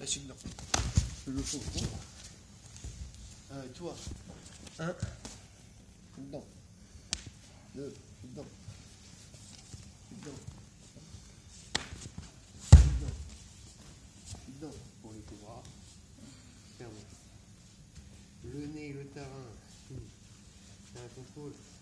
je suis dedans. Je le fais. Toi. 1. Dedans. 2. Dedans. Dedans. Dedans. Dedans. Pour les bras. Ferme. Le nez, le terrain. C'est un contrôle.